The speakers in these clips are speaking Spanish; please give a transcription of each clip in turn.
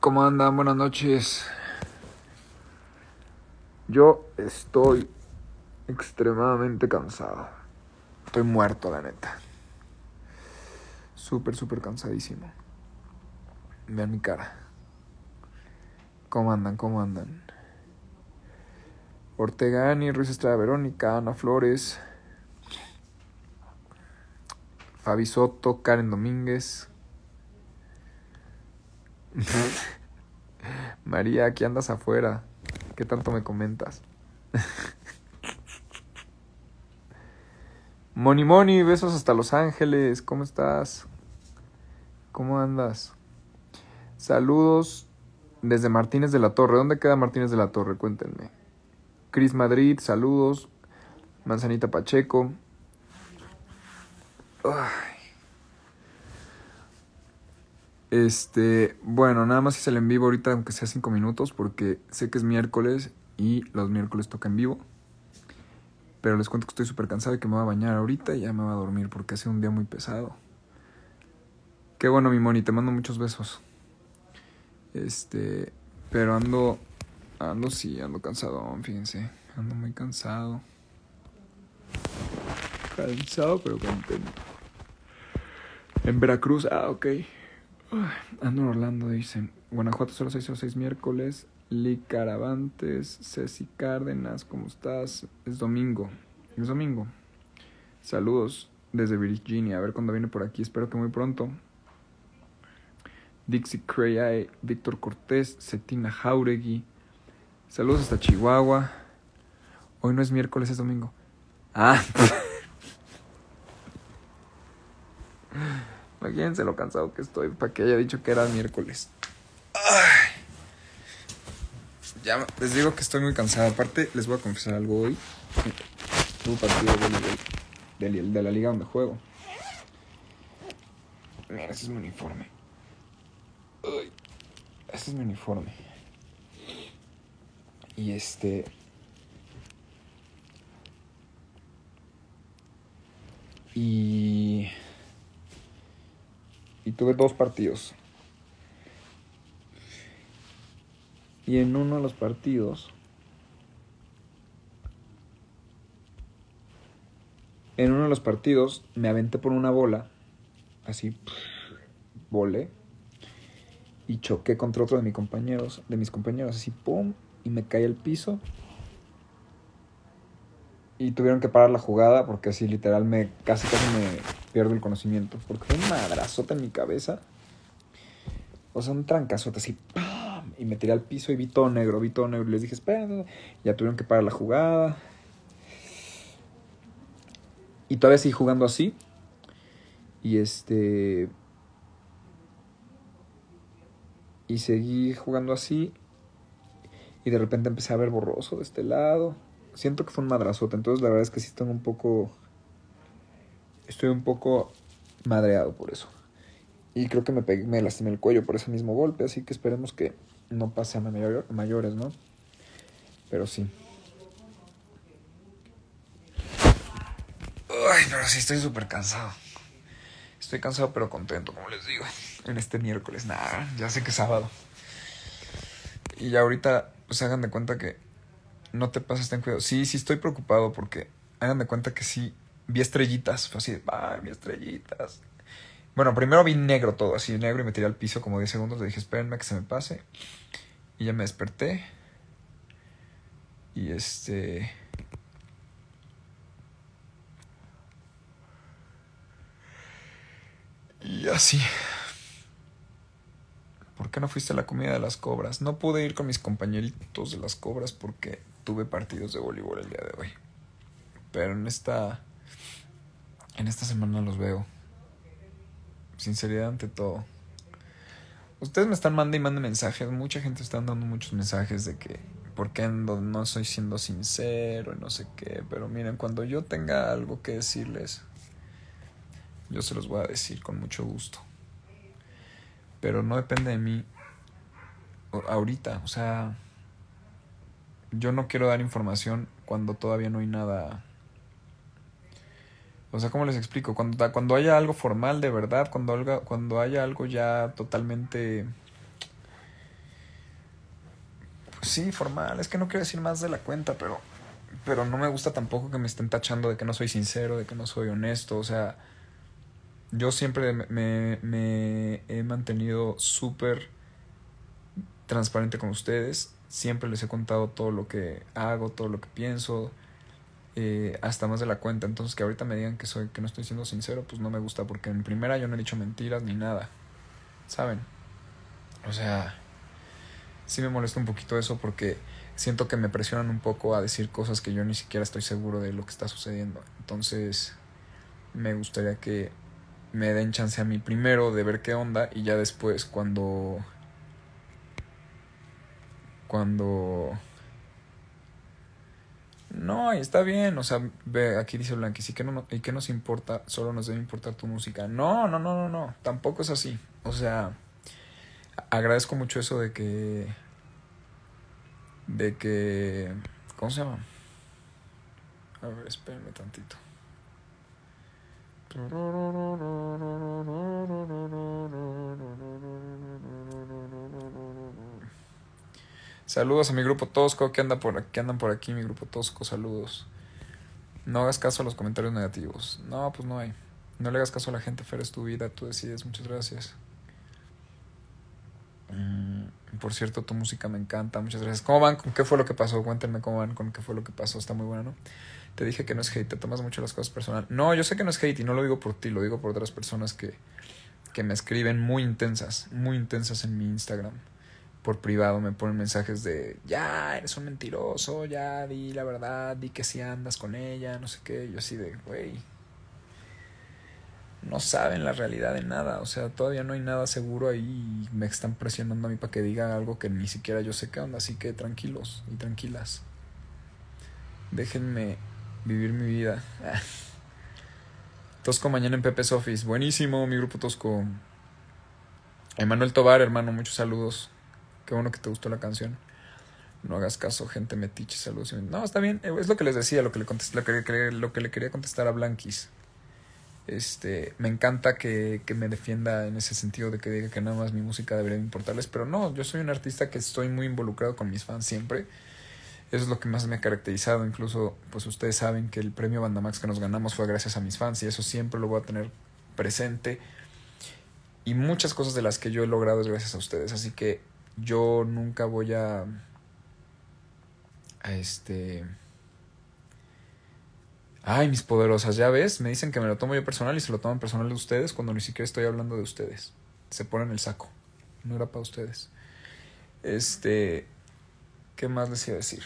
¿Cómo andan? Buenas noches. Yo estoy extremadamente cansado. Estoy muerto, la neta. Súper cansadísimo. Vean mi cara. ¿Cómo andan? Ortegani, Ruiz Estrada Verónica, Ana Flores, Fabi Soto, Karen Domínguez. María, aquí andas afuera. ¿Qué tanto me comentas? Moni, besos hasta Los Ángeles. ¿Cómo estás? ¿Cómo andas? Saludos desde Martínez de la Torre. ¿Dónde queda Martínez de la Torre? Cuéntenme. Cris Madrid, saludos. Manzanita Pacheco. Bueno, nada más hice el en vivo ahorita, aunque sea 5 minutos, porque sé que es miércoles y los miércoles toca en vivo. Pero les cuento que estoy súper cansado y que me voy a bañar ahorita y ya me voy a dormir porque ha sido un día muy pesado. Qué bueno, mi Moni, te mando muchos besos. Pero ando cansado, fíjense. Ando muy cansado. Cansado, pero contento. En Veracruz, ok. Ando en Orlando, dicen. Guanajuato 0606 miércoles. Lee Caravantes, Ceci Cárdenas, ¿cómo estás? Es domingo. Saludos desde Virginia. A ver cuándo viene por aquí. Espero que muy pronto. Dixie Cray, Víctor Cortés, Cetina Jauregui. Saludos hasta Chihuahua. Hoy no es miércoles, es domingo. Imagínense lo cansado que estoy para que haya dicho que era miércoles. Ya les digo que estoy muy cansado. Aparte, les voy a confesar algo hoy. Tuve partido de voleibol de la liga donde juego. Mira, ese es mi uniforme. Este es mi uniforme. Y Y tuve 2 partidos. Y en uno de los partidos me aventé por una bola. Así, volé. Y choqué contra otro de mis compañeros, así, pum, y me caí al piso. Y tuvieron que parar la jugada porque así literal casi me pierdo el conocimiento. Porque fue un madrazote en mi cabeza. O sea, un trancazote así, ¡pam! Y me tiré al piso y vi todo negro. Y les dije, espera, ya tuvieron que parar la jugada. Y todavía seguí jugando así. Y Y seguí jugando así. Y de repente empecé a ver borroso de este lado. Siento que fue un madrazote. Entonces la verdad es que sí estoy un poco madreado por eso. Y creo que me lastimé el cuello por ese mismo golpe. Así que esperemos que no pase a mayores, ¿no? Pero sí. Ay, pero sí estoy súper cansado. Estoy cansado pero contento, como les digo. En este miércoles, ya sé que es sábado. Y ya ahorita, pues hagan de cuenta que no te pases, ten cuidado. Sí, estoy preocupado porque hagan de cuenta que sí vi estrellitas. Fue así, vi estrellitas. Bueno, primero vi negro todo, así negro, y me tiré al piso como 10 segundos. Le dije, espérenme que se me pase. Y ya me desperté. Y Y así. ¿Por qué no fuiste a la comida de las cobras? No pude ir con mis compañeritos de las cobras porque tuve partidos de voleibol el día de hoy. Pero en esta semana los veo. Sinceridad ante todo. Ustedes me están mandando mensajes. Mucha gente está dando muchos mensajes de que por qué no estoy siendo sincero y no sé qué. Pero miren, cuando yo tenga algo que decirles, yo se los voy a decir con mucho gusto. Pero no depende de mí ahorita. O sea, yo no quiero dar información cuando todavía no hay nada. O sea, ¿cómo les explico? Cuando haya algo formal de verdad, cuando haya algo ya totalmente Sí, formal. Es que no quiero decir más de la cuenta, pero no me gusta tampoco que me estén tachando de que no soy sincero, de que no soy honesto. O sea, yo siempre me he mantenido súper transparente con ustedes. Siempre les he contado todo lo que hago, todo lo que pienso, hasta más de la cuenta. Entonces que ahorita me digan que no estoy siendo sincero, pues no me gusta, porque en primera yo no he dicho mentiras ni nada, ¿saben? O sea, sí me molesta un poquito eso porque siento que me presionan un poco a decir cosas que yo ni siquiera estoy seguro de lo que está sucediendo. Entonces me gustaría que me den chance a mí primero de ver qué onda, y ya después cuando no, y está bien. O sea, ve, aquí dice Blanquis, ¿y qué nos importa? Solo nos debe importar tu música. No, no, no, no, no, tampoco es así. O sea, agradezco mucho eso de que, ¿cómo se llama? A ver, espérenme tantito. Saludos a mi grupo Tosco, que andan por aquí, mi grupo Tosco, saludos. No hagas caso a los comentarios negativos. No, pues no hay. No le hagas caso a la gente, Fer, es tu vida, tú decides, muchas gracias. Por cierto, tu música me encanta, muchas gracias. ¿Cómo van? ¿Con qué fue lo que pasó? Cuéntenme cómo van, con qué fue lo que pasó, está muy buena, ¿no? Te dije que no es hate, te tomas mucho las cosas personal. No, yo sé que no es hate y no lo digo por ti, lo digo por otras personas que me escriben muy intensas en mi Instagram. Por privado me ponen mensajes de, ya, eres un mentiroso, ya, di la verdad, di que si andas con ella, no sé qué. Yo así de, güey, no saben la realidad de nada. O sea, todavía no hay nada seguro ahí y me están presionando a mí para que diga algo que ni siquiera yo sé qué onda. Así que tranquilos y tranquilas. Déjenme vivir mi vida. Tosco mañana en Pepe's Office. Buenísimo, mi grupo Tosco. Emanuel Tobar, hermano, muchos saludos. Qué bueno que te gustó la canción. No hagas caso, gente metiche, saludos. No, está bien, es lo que les decía, lo que le quería contestar a Blanquis. Me encanta que me defienda en ese sentido de que diga que nada más mi música debería importarles, pero no, yo soy un artista que estoy muy involucrado con mis fans siempre. Eso es lo que más me ha caracterizado. Incluso, pues ustedes saben que el premio Bandamax que nos ganamos fue gracias a mis fans, y eso siempre lo voy a tener presente. Y muchas cosas de las que yo he logrado es gracias a ustedes, así que yo nunca voy a Ay, mis poderosas, ya ves, me dicen que me lo tomo yo personal y se lo toman personal de ustedes cuando ni siquiera estoy hablando de ustedes. Se ponen el saco. No era para ustedes. ¿Qué más les iba a decir?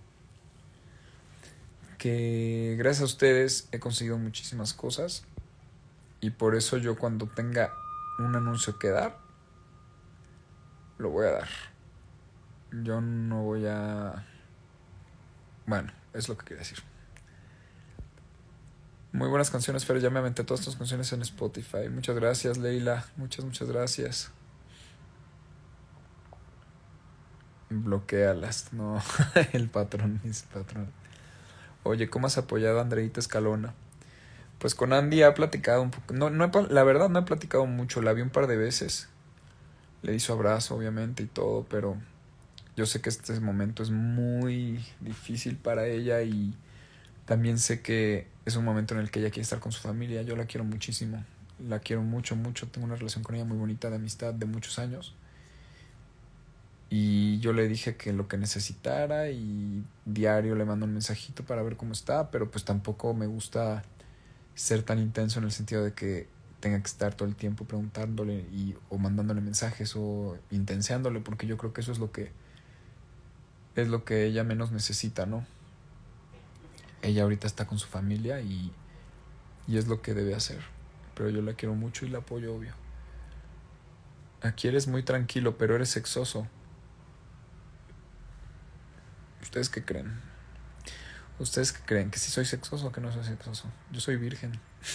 Que gracias a ustedes he conseguido muchísimas cosas, y por eso yo cuando tenga un anuncio que dar, lo voy a dar. Yo no voy a... Bueno, es lo que quería decir. Muy buenas canciones, Fer, ya me aventé todas tus canciones en Spotify. Muchas gracias, Leila. Muchas gracias. Bloquéalas. No, el patrón es patrón. Oye, ¿cómo has apoyado a Andreita Escalona? Pues con Andy ha platicado un poco. La verdad no he platicado mucho. La vi un par de veces. Le di su abrazo, obviamente, y todo, pero yo sé que este momento es muy difícil para ella, y también sé que es un momento en el que ella quiere estar con su familia. Yo la quiero muchísimo. La quiero mucho, mucho. Tengo una relación con ella muy bonita de amistad de muchos años. Y yo le dije que lo que necesitara, y diario le mando un mensajito para ver cómo está, pero pues tampoco me gusta ser tan intenso en el sentido de que tenga que estar todo el tiempo preguntándole o mandándole mensajes o intenseándole, porque yo creo que eso es lo que ella menos necesita, ¿no? Ella ahorita está con su familia y es lo que debe hacer. Pero yo la quiero mucho y la apoyo, obvio. Aquí eres muy tranquilo, pero eres sexoso. ¿Ustedes qué creen? ¿Ustedes qué creen? ¿Que sí soy sexoso o que no soy sexoso? Yo soy virgen.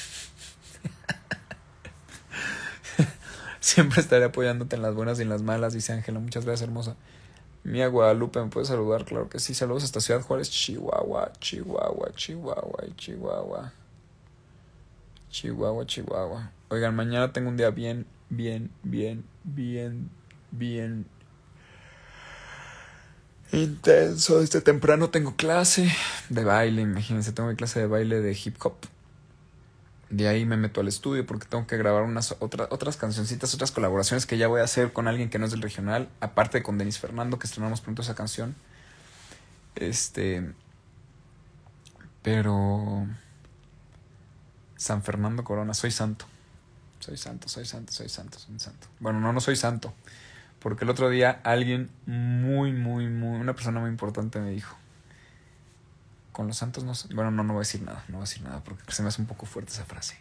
Siempre estaré apoyándote en las buenas y en las malas, dice Ángela. Muchas gracias, hermosa. Mía Guadalupe, ¿me puedes saludar? Claro que sí. Saludos hasta Ciudad Juárez, Chihuahua. Oigan, mañana tengo un día bien intenso. Desde temprano tengo clase de baile, imagínense, tengo mi clase de baile de hip hop. De ahí me meto al estudio porque tengo que grabar otras cancioncitas, otras colaboraciones que ya voy a hacer con alguien que no es del regional, aparte con Denis Fernando, que estrenamos pronto esa canción. Pero San Fernando Corona, soy santo. Soy santo. Bueno, no soy santo. Porque el otro día alguien una persona muy importante me dijo: con los santos no sé. Bueno, no voy a decir nada. No voy a decir nada porque se me hace un poco fuerte esa frase.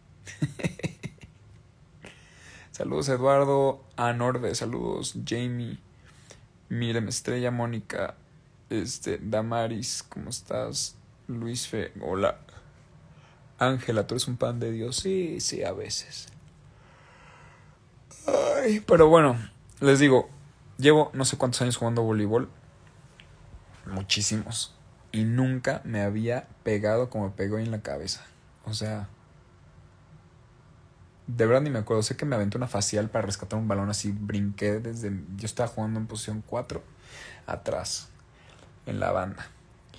Saludos Eduardo, Anorbe, saludos Jamie, Míreme Estrella, Mónica, Damaris, ¿cómo estás? Luis Fe, hola. Ángela, tú eres un pan de Dios. Sí, a veces. Ay, pero bueno, les digo, llevo no sé cuántos años jugando voleibol. Muchísimos. Y nunca me había pegado como me pegó en la cabeza. O sea, de verdad ni me acuerdo. Sé que me aventé una facial para rescatar un balón así. Brinqué desde... Yo estaba jugando en posición 4 atrás, en la banda.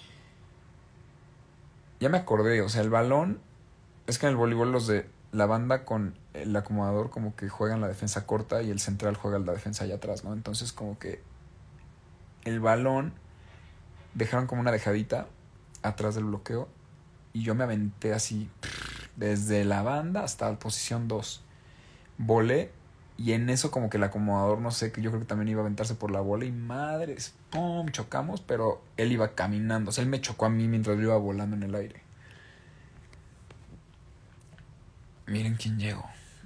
Ya me acordé, o sea, el balón... Es que en el voleibol los de la banda con el acomodador como que juegan la defensa corta y el central juega la defensa allá atrás, ¿no? Entonces como que el balón dejaron como una dejadita atrás del bloqueo y yo me aventé así desde la banda hasta la posición 2. Volé y en eso como que el acomodador, no sé, que yo creo que también iba a aventarse por la bola y madres, ¡pum! Chocamos, pero él iba caminando, o sea, él me chocó a mí mientras yo iba volando en el aire. Miren quién llegó.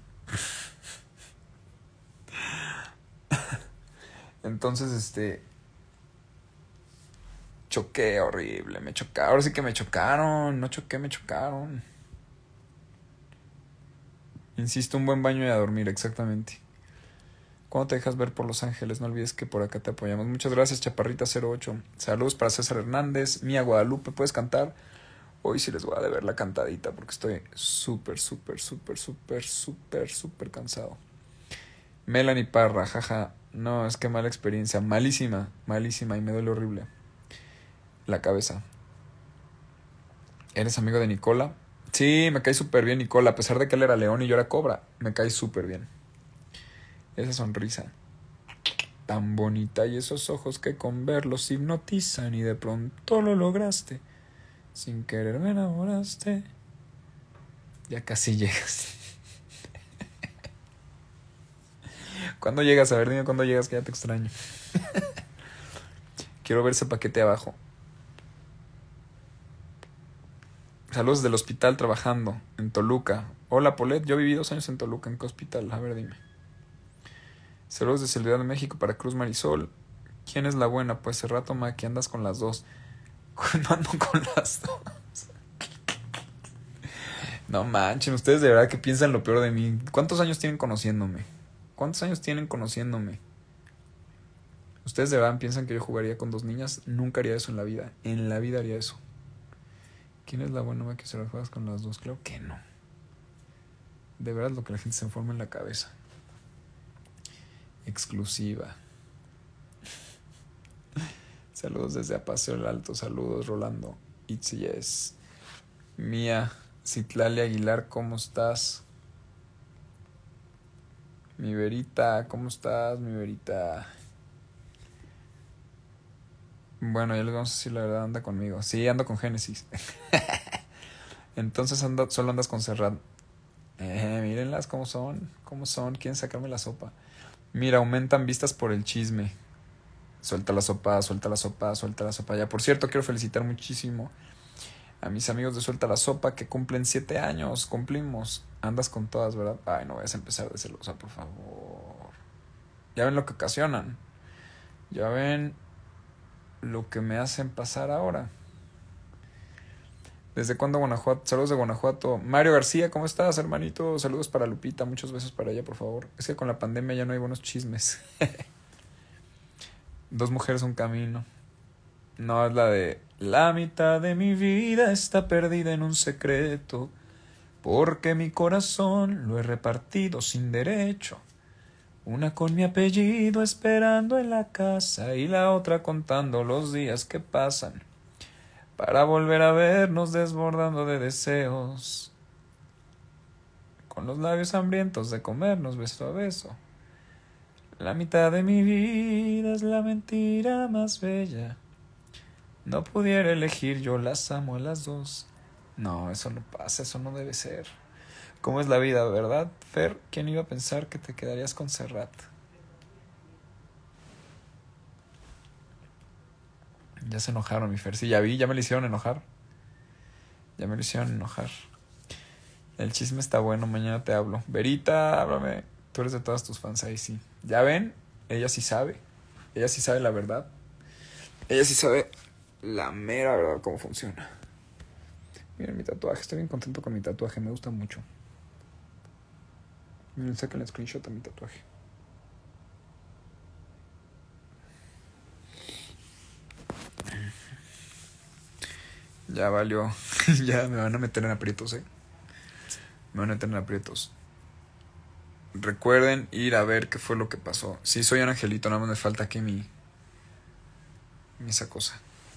Entonces, choqué horrible, me chocaron. Ahora sí que me chocaron, no choqué, me chocaron. Insisto, un buen baño y a dormir, exactamente. ¿Cuándo te dejas ver por Los Ángeles? No olvides que por acá te apoyamos. Muchas gracias, Chaparrita08. Saludos para César Hernández. Mía Guadalupe, ¿puedes cantar? Hoy sí les voy a deber la cantadita porque estoy súper cansado. Melanie Parra, jaja. No, es que mala experiencia. Malísima y me duele horrible la cabeza. ¿Eres amigo de Nicola? Sí, me cae súper bien Nicola. A pesar de que él era león y yo era cobra, me cae súper bien. Esa sonrisa tan bonita y esos ojos que con verlos hipnotizan y de pronto lo lograste. Sin querer me enamoraste. Ya casi llegas. ¿Cuándo llegas? A ver, dime cuándo llegas, que ya te extraño. Quiero ver ese paquete abajo. Saludos del hospital trabajando en Toluca. Hola, Polet. Yo viví 2 años en Toluca. ¿En qué hospital? A ver, dime. Saludos de Ciudad de México para Cruz Marisol. ¿Quién es la buena? Pues hace rato, ma, que andas con las dos. No ando con las dos. No manchen, ustedes de verdad que piensan lo peor de mí. ¿Cuántos años tienen conociéndome? ¿Ustedes de verdad piensan que yo jugaría con 2 niñas? Nunca haría eso en la vida. En la vida haría eso. ¿Quién es la buena, ma, que se las juegas con las dos? Claro que no. De verdad lo que la gente se informa en la cabeza. Exclusiva. Saludos desde Apaseo el Alto. Saludos, Rolando. It's yes. Mía Citlali Aguilar, ¿cómo estás? Mi Verita, ¿cómo estás, mi Verita? Bueno, ya les vamos a decir la verdad, anda conmigo. Sí, ando con Génesis. Entonces solo andas con Serrat. Mírenlas cómo son. Quieren sacarme la sopa. Mira, aumentan vistas por el chisme. Suelta la sopa. Ya, por cierto, quiero felicitar muchísimo a mis amigos de Suelta la Sopa que cumplen 7 años. Cumplimos. Andas con todas, ¿verdad? Ay, no vayas a empezar de celosa, por favor. Ya ven lo que ocasionan. Ya ven lo que me hacen pasar ahora. ¿Desde cuándo Guanajuato? Saludos de Guanajuato. Mario García, ¿cómo estás, hermanito? Saludos para Lupita, muchos besos para ella, por favor. Es que con la pandemia ya no hay buenos chismes. 2 mujeres, un camino. No, es la de... La mitad de mi vida está perdida en un secreto, porque mi corazón lo he repartido sin derecho. Una con mi apellido esperando en la casa y la otra contando los días que pasan para volver a vernos desbordando de deseos, con los labios hambrientos de comernos beso a beso. La mitad de mi vida es la mentira más bella. No pudiera elegir, yo las amo a las dos. No, eso no pasa, eso no debe ser. ¿Cómo es la vida, verdad, Fer? ¿Quién iba a pensar que te quedarías con Serrat? Ya se enojaron, mi Fer. Sí, ya vi, ya me lo hicieron enojar. Ya me lo hicieron enojar. El chisme está bueno, mañana te hablo. Verita, háblame. Tú eres de todas tus fans ahí, sí. ¿Ya ven? Ella sí sabe. Ella sí sabe la verdad. Ella sí sabe la mera verdad cómo funciona. Miren mi tatuaje, estoy bien contento con mi tatuaje, me gusta mucho. Miren, saquen el screenshot a mi tatuaje. Ya valió. Ya me van a meter en aprietos, Me van a meter en aprietos. Recuerden ir a ver qué fue lo que pasó. Sí, soy un angelito, nada más me falta aquí mi esa cosa.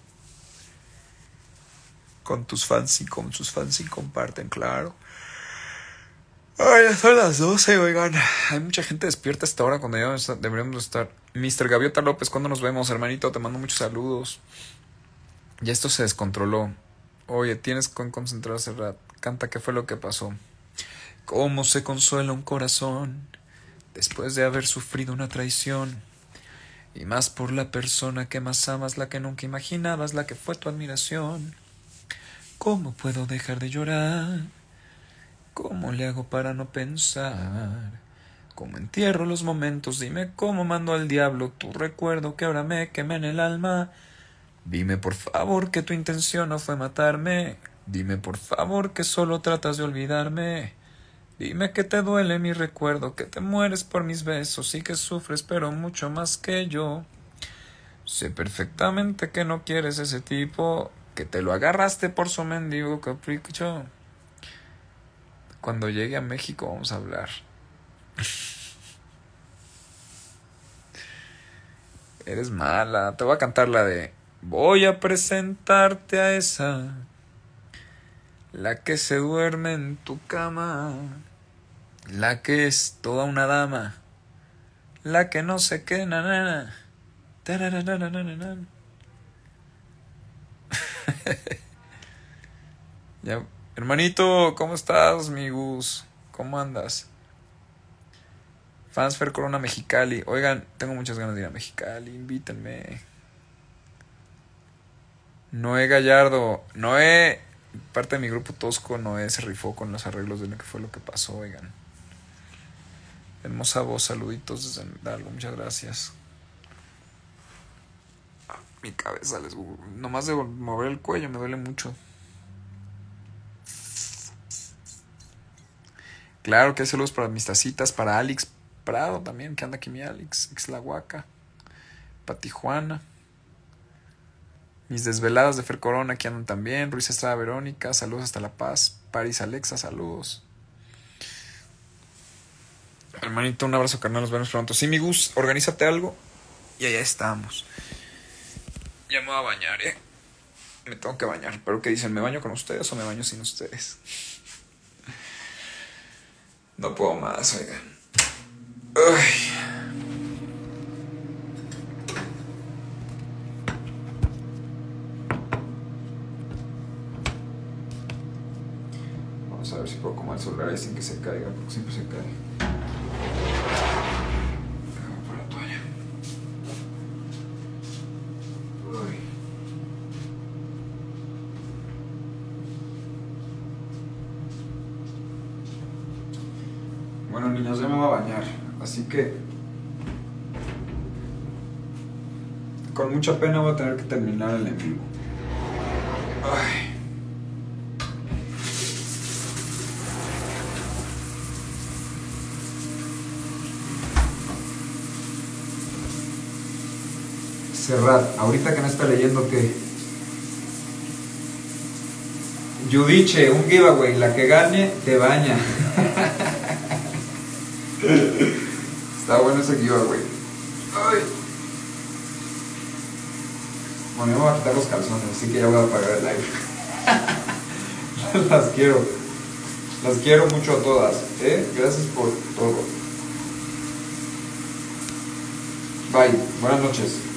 Con tus fans y con sus fans y comparten, claro. Ay, ya son las 12, oigan. Hay mucha gente despierta a esta hora cuando ya deberíamos estar. Mr. Gaviota López, ¿cuándo nos vemos, hermanito? Te mando muchos saludos. Ya esto se descontroló. Oye, tienes que concentrarse, Rat. Canta, ¿qué fue lo que pasó? ¿Cómo se consuela un corazón después de haber sufrido una traición? Y más por la persona que más amas, la que nunca imaginabas, la que fue tu admiración. ¿Cómo puedo dejar de llorar? ¿Cómo le hago para no pensar? ¿Cómo entierro los momentos? Dime cómo mando al diablo tu recuerdo que ahora me quema en el alma. Dime por favor que tu intención no fue matarme. Dime por favor que solo tratas de olvidarme. Dime que te duele mi recuerdo, que te mueres por mis besos y que sufres pero mucho más que yo. Sé perfectamente que no quieres ese tipo, que te lo agarraste por su mendigo capricho. Cuando llegue a México vamos a hablar. Eres mala. Te voy a cantar la de voy a presentarte a esa, la que se duerme en tu cama, la que es toda una dama, la que no sé qué, nanana. Ya, hermanito, ¿cómo estás, mi Gus? ¿Cómo andas? Fansfer Corona Mexicali. Oigan, tengo muchas ganas de ir a Mexicali. Invítenme. Noé Gallardo. Noé, parte de mi grupo tosco, Noé se rifó con los arreglos de lo que fue lo que pasó, oigan. Hermosa voz, saluditos desde Hidalgo, muchas gracias. Mi cabeza, nomás de mover el cuello me duele mucho. Claro que hay saludos para mis tacitas, para Alex Prado también, que anda aquí mi Alex, Ixlahuaca, para Tijuana. Mis desveladas de Fer Corona que andan también. Ruiz Estrada Verónica, saludos hasta La Paz. Paris Alexa, saludos. Hermanito, un abrazo carnal, nos vemos pronto. Sí, mi Gus, organízate algo. Y allá estamos. Ya me voy a bañar, Me tengo que bañar. Pero ¿qué dicen? ¿Me baño con ustedes o me baño sin ustedes? No puedo más, oigan. Ay. Vamos a ver si puedo comer el celular ahí sin que se caiga, porque siempre se cae. Para la toalla. Uy. Bueno, niños, ya me voy a bañar, así que con mucha pena voy a tener que terminar el en vivo. Ay. Serrat, ahorita que me está leyendo que Yudiche, un giveaway, la que gane te baña. Está bueno ese giveaway. Ay. Bueno, yo me voy a quitar los calzones, así que ya voy a apagar el live. Las quiero. Las quiero mucho a todas. Gracias por todo. Bye. Buenas noches.